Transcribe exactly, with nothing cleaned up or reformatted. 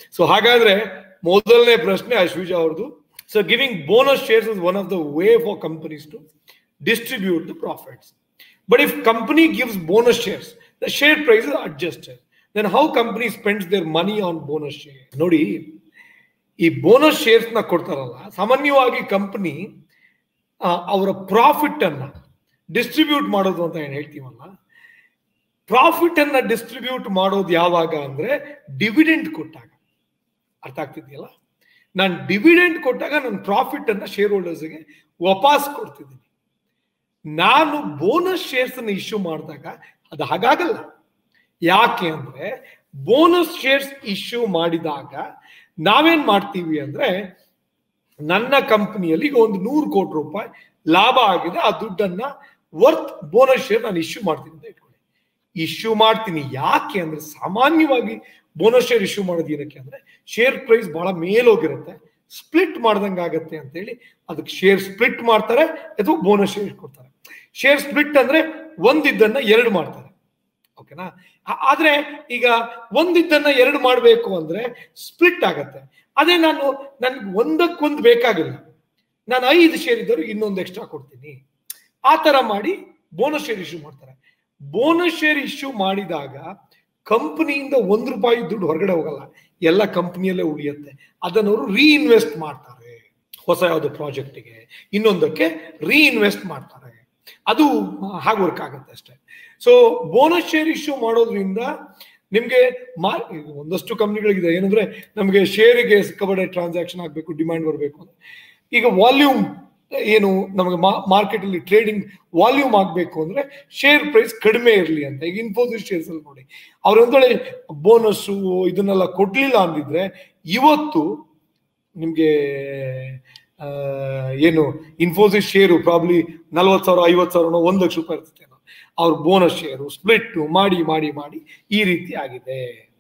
So ಹಾಗಾದ್ರೆ ಮೊದಲನೇ ಪ್ರಶ್ನೆ ಅಶ್ವಿಜಾ ಅವ್ರದ್ದು. So giving bonus shares is one of the way for companies to distribute the profits. But if company gives bonus shares, the share price is adjusted. Then how company spends their money on bonus shares? ನೋಡಿ, ಈ bonus shares ನ ಕೊಡ್ತಾರಲ್ಲ, ಸಾಮಾನ್ಯವಾಗಿ company ಅವರ profit ಅನ್ನ distribute ಮಾಡೋದು ಅಂತ ಏನ್ ಹೇಳ್ತೀವಲ್ಲ, ಪ್ರಾಫಿಟ್ ಅನ್ನ ಡಿಸ್ಟ್ರಿಬ್ಯೂಟ್ ಮಾಡೋದು ಯಾವಾಗ ಅಂದ್ರೆ ಡಿವಿಡೆಂಡ್ ಕೊಟ್ಟಾಗ. ಅರ್ಥ ಆಗ್ತಿದೆಯಲ್ಲ? ನಾನು ಡಿವಿಡೆಂಡ್ ಕೊಟ್ಟಾಗ ನನ್ನ ಪ್ರಾಫಿಟ್ ಅನ್ನ ಶೇರ್ ಹೋಲ್ಡರ್ಸ್ಗೆ ವಾಪಸ್ ಕೊಡ್ತಿದ್ದೀನಿ. ನಾನು ಬೋನಸ್ ಶೇರ್ಸ್ ಅನ್ನು ಇಶ್ಯೂ ಮಾಡಿದಾಗ ಅದು ಹಾಗಾಗಲ್ಲ. ಯಾಕೆ ಅಂದ್ರೆ ಬೋನಸ್ ಶೇರ್ಸ್ ಇಶ್ಯೂ ಮಾಡಿದಾಗ ನಾವೇನ್ ಮಾಡ್ತೀವಿ ಅಂದ್ರೆ, ನನ್ನ ಕಂಪನಿಯಲ್ಲಿ ಈಗ ಒಂದು ನೂರು ಕೋಟಿ ರೂಪಾಯಿ ಲಾಭ ಆಗಿದೆ, ಆ ದುಡ್ಡನ್ನ ವರ್ತ್ ಬೋನಸ್ ಶೇರ್ ನಾನು ಇಶ್ಯೂ ಮಾಡ್ತೀನಿ ಅಂತ ಇಟ್ಕೊಳ್ಳಿ. ಇಶ್ಯೂ ಮಾಡ್ತೀನಿ ಯಾಕೆ ಅಂದ್ರೆ, ಸಾಮಾನ್ಯವಾಗಿ ಬೋನಸ್ ಶೇರ್ ಇಶ್ಯೂ ಮಾಡೋದು ಏನಕ್ಕೆ ಅಂದ್ರೆ, ಶೇರ್ ಪ್ರೈಸ್ ಬಹಳ ಮೇಲೋಗಿರುತ್ತೆ, ಸ್ಪ್ಲಿಟ್ ಮಾಡ್ದಂಗೆ ಆಗತ್ತೆ ಅಂತ ಹೇಳಿ ಅದಕ್ಕೆ ಶೇರ್ ಸ್ಪ್ಲಿಟ್ ಮಾಡ್ತಾರೆ ಅಥವಾ ಬೋನಸ್ ಶೇರ್ ಕೊಡ್ತಾರೆ. ಶೇರ್ ಸ್ಪ್ಲಿಟ್ ಅಂದ್ರೆ ಒಂದಿದ್ದನ್ನ ಎರಡು ಮಾಡ್ತಾರೆ, ಓಕೆನಾ? ಆದ್ರೆ ಈಗ ಒಂದಿದ್ದನ್ನ ಎರಡು ಮಾಡಬೇಕು ಅಂದ್ರೆ ಸ್ಪ್ಲಿಟ್ ಆಗತ್ತೆ. ಅದೇ ನಾನು ನನ್ಗೆ ಒಂದಕ್ಕೊಂದು ಬೇಕಾಗಿಲ್ಲ, ನಾನು ಐದು ಶೇರ್ ಇದ್ದವ್ರು ಇನ್ನೊಂದು ಎಕ್ಸ್ಟ್ರಾ ಕೊಡ್ತೀನಿ, ಆ ತರ ಮಾಡಿ ಬೋನಸ್ ಶೇರ್ ಇಶ್ಯೂ ಮಾಡ್ತಾರೆ. ಬೋನಸ್ ಶೇರ್ ಇಶ್ಯೂ ಮಾಡಿದಾಗ ಕಂಪನಿಯಿಂದ ಒಂದು ರೂಪಾಯಿ ದುಡ್ಡು ಹೊರಗಡೆ ಹೋಗಲ್ಲ, ಎಲ್ಲ ಕಂಪನಿಯಲ್ಲೇ ಉಳಿಯುತ್ತೆ. ಅದನ್ನವರು ರೀಇನ್ವೆಸ್ಟ್ ಮಾಡ್ತಾರೆ, ಹೊಸ ಯಾವುದೋ ಪ್ರಾಜೆಕ್ಟಿಗೆ ಇನ್ನೊಂದಕ್ಕೆ ರೀಇನ್ವೆಸ್ಟ್ ಮಾಡ್ತಾರೆ. ಅದು ಹಾಗೆ ವರ್ಕ್ ಆಗುತ್ತೆ ಅಷ್ಟೇ. ಸೊ ಬೋನಸ್ ಶೇರ್ ಇಶ್ಯೂ ಮಾಡೋದ್ರಿಂದ ನಿಮ್ಗೆ ಮಾರ್ ಒಂದಷ್ಟು ಕಂಪ್ನಿಗಳಿಗಿದೆ ಏನಂದ್ರೆ, ನಮಗೆ ಶೇರಿಗೆ ಸಿಕ್ಕಾಪಟ್ಟೆ ಟ್ರಾನ್ಸಾಕ್ಷನ್ ಆಗಬೇಕು, ಡಿಮ್ಯಾಂಡ್ ಬರಬೇಕು ಅಂದ್ರೆ, ಈಗ ವಾಲ್ಯೂಮ್ ಏನು ನಮಗೆ ಮಾರ್ಕೆಟ್ ಅಲ್ಲಿ ಟ್ರೇಡಿಂಗ್ ವಾಲ್ಯೂಮ್ ಆಗಬೇಕು ಅಂದ್ರೆ ಶೇರ್ ಪ್ರೈಸ್ ಕಡಿಮೆ ಇರಲಿ ಅಂತ. ಈಗ ಇನ್ಫೋಸಿಸ್ ಶೇರ್ಸ್ ಅಲ್ಲಿ ನೋಡಿ, ಅವ್ರ ಒಂದ್ ವೇಳೆ ಬೋನಸ್ಸು ಇದನ್ನೆಲ್ಲ ಕೊಡ್ಲಿಲ್ಲ ಅಂದಿದ್ರೆ ಇವತ್ತು ನಿಮ್ಗೆ ಏನು ಇನ್ಫೋಸಿಸ್ ಶೇರು ಪ್ರಾಬ್ಲಿ ನಲ್ವತ್ತು ಸಾವಿರ ಐವತ್ತು ಸಾವಿರ ಒಂದು ಲಕ್ಷ ರೂಪಾಯಿ ಇರ್ತದೆ. ಅವ್ರ ಬೋನಸ್ ಶೇರು ಸ್ಪ್ಲಿಟ್ ಮಾಡಿ ಮಾಡಿ ಮಾಡಿ ಈ ರೀತಿ ಆಗಿದೆ.